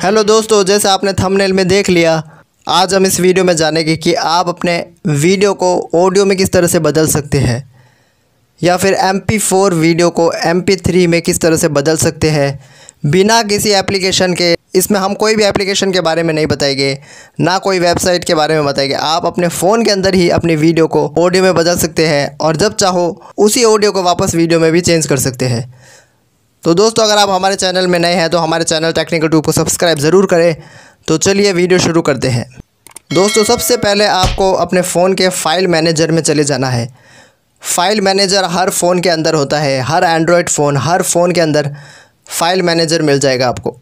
Hello दोस्तों, जैसे आपने थंबनेल में देख लिया, आज हम इस वीडियो में जानेंगे कि आप अपने वीडियो को ऑडियो में किस तरह से बदल सकते हैं या फिर MP4 वीडियो को MP3 में किस तरह से बदल सकते हैं बिना किसी एप्लीकेशन के। इसमें हम कोई भी एप्लीकेशन के बारे में नहीं बताएंगे, ना कोई वेबसाइट के बारे में बताएंगे। आप अपने फ़ोन के अंदर ही अपनी वीडियो को ऑडियो में बदल सकते हैं और जब चाहो उसी ऑडियो को वापस वीडियो में भी चेंज कर सकते हैं। तो दोस्तों, अगर आप हमारे चैनल में नए हैं तो हमारे चैनल टेक्निकल ट्यूब को सब्सक्राइब ज़रूर करें। तो चलिए वीडियो शुरू करते हैं। दोस्तों, सबसे पहले आपको अपने फ़ोन के फ़ाइल मैनेजर में चले जाना है। फ़ाइल मैनेजर हर फ़ोन के अंदर होता है, हर एंड्रॉयड फ़ोन, हर फ़ोन के अंदर फ़ाइल मैनेजर मिल जाएगा आपको।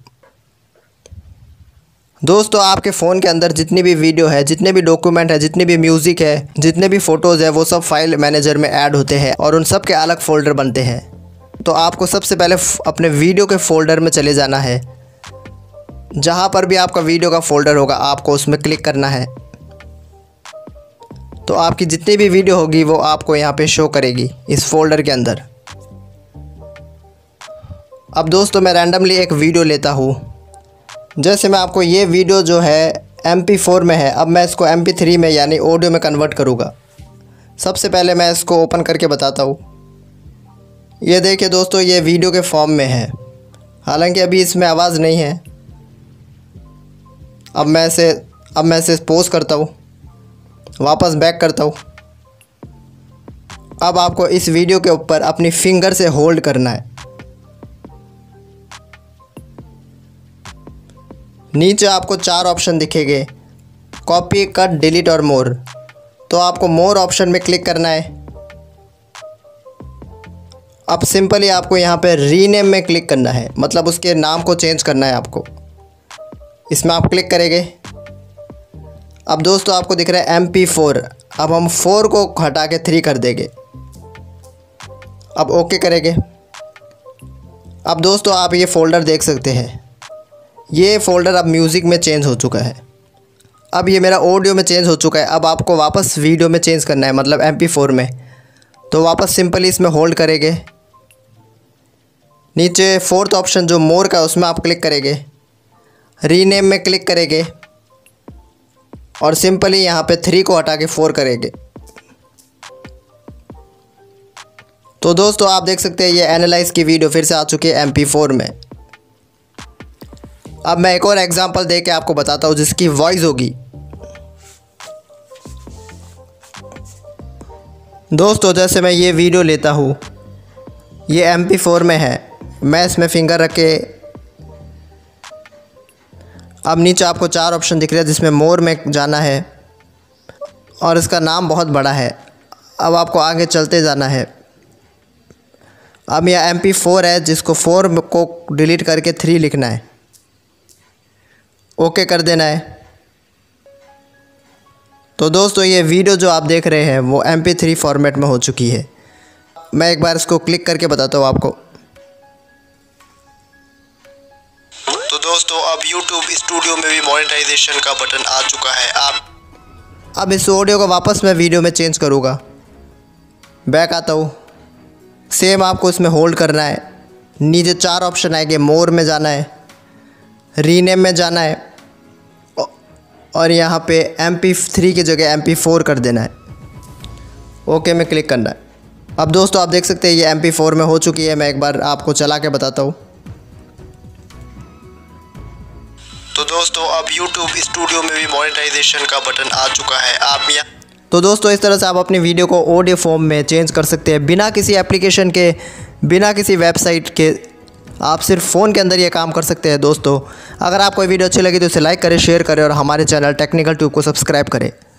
दोस्तों, आपके फ़ोन के अंदर जितनी भी वीडियो है, जितने भी डॉक्यूमेंट है, जितनी भी म्यूज़िक है, जितने भी फ़ोटोज़ है, वो सब फाइल मैनेजर में ऐड होते हैं और उन सब के अलग फ़ोल्डर बनते हैं। तो आपको सबसे पहले अपने वीडियो के फ़ोल्डर में चले जाना है। जहाँ पर भी आपका वीडियो का फ़ोल्डर होगा आपको उसमें क्लिक करना है। तो आपकी जितनी भी वीडियो होगी वो आपको यहाँ पे शो करेगी इस फ़ोल्डर के अंदर। अब दोस्तों, मैं रैंडमली एक वीडियो लेता हूँ। जैसे मैं आपको ये वीडियो जो है MP4 में है, अब मैं इसको MP3 में यानी ऑडियो में कन्वर्ट करूँगा। सबसे पहले मैं इसको ओपन करके बताता हूँ। ये देखिए दोस्तों, ये वीडियो के फॉर्म में है, हालांकि अभी इसमें आवाज़ नहीं है। अब मैं इसे पॉज करता हूँ, वापस बैक करता हूँ। अब आपको इस वीडियो के ऊपर अपनी फिंगर से होल्ड करना है। नीचे आपको 4 ऑप्शन दिखेंगे, कॉपी, कट, डिलीट और मोर। तो आपको मोर ऑप्शन में क्लिक करना है। अब सिंपली आपको यहाँ पे रीनेम में क्लिक करना है, मतलब उसके नाम को चेंज करना है आपको। इसमें आप क्लिक करेंगे। अब दोस्तों, आपको दिख रहा है MP4। अब हम 4 को हटा के 3 कर देंगे। अब ओके करेंगे। अब दोस्तों, आप ये फ़ोल्डर देख सकते हैं। ये फ़ोल्डर अब म्यूज़िक में चेंज हो चुका है। अब ये मेरा ऑडियो में चेंज हो चुका है। अब आपको वापस वीडियो में चेंज करना है, मतलब MP4 में। तो वापस सिंपली इसमें होल्ड करेंगे। नीचे 4th ऑप्शन जो मोर का है उसमें आप क्लिक करेंगे। रीनेम में क्लिक करेंगे और सिंपली यहाँ पे 3 को हटा के 4 करेंगे। तो दोस्तों, आप देख सकते हैं ये एनालाइज की वीडियो फिर से आ चुकी है MP4 में। अब मैं एक और एग्जांपल दे के आपको बताता हूँ जिसकी वॉइस होगी। दोस्तों, जैसे मैं ये वीडियो लेता हूँ, ये MP4 में है। मैं इसमें फिंगर रख के, अब नीचे आपको 4 ऑप्शन दिख रहे हैं जिसमें मोर में जाना है और इसका नाम बहुत बड़ा है। अब आपको आगे चलते जाना है। अब यह MP4 है जिसको 4 को डिलीट करके 3 लिखना है, ओके कर देना है। तो दोस्तों, ये वीडियो जो आप देख रहे हैं वो MP3 फॉर्मेट में हो चुकी है। मैं एक बार इसको क्लिक करके बताता हूँ आपको। तो दोस्तों, अब YouTube स्टूडियो में भी मोनेटाइजेशन का बटन आ चुका है। अब इस ऑडियो को वापस मैं वीडियो में चेंज करूँगा। बैक आता हूँ। सेम आपको इसमें होल्ड करना है। नीचे 4 ऑप्शन आएंगे, मोर में जाना है, रीनेम में जाना है और यहाँ पे MP3 की जगह MP4 कर देना है। ओके में क्लिक करना है। अब दोस्तों, आप देख सकते हैं ये MP4 में हो चुकी है। मैं एक बार आपको चला के बताता हूँ। तो दोस्तों, अब YouTube स्टूडियो में भी मोनेटाइजेशन का बटन आ चुका है। तो दोस्तों, इस तरह से आप अपनी वीडियो को ऑडियो फॉर्म में चेंज कर सकते हैं बिना किसी एप्लीकेशन के, बिना किसी वेबसाइट के। आप सिर्फ फ़ोन के अंदर ये काम कर सकते हैं। दोस्तों, अगर आपको वीडियो अच्छी लगी तो इसे लाइक करें, शेयर करें और हमारे चैनल टेक्निकल ट्यूब को सब्सक्राइब करें।